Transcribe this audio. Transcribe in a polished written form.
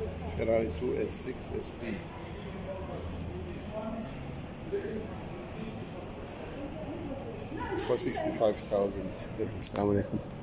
Ferrari 2S6 SP. For 65,000 dirhams. السلام عليكم.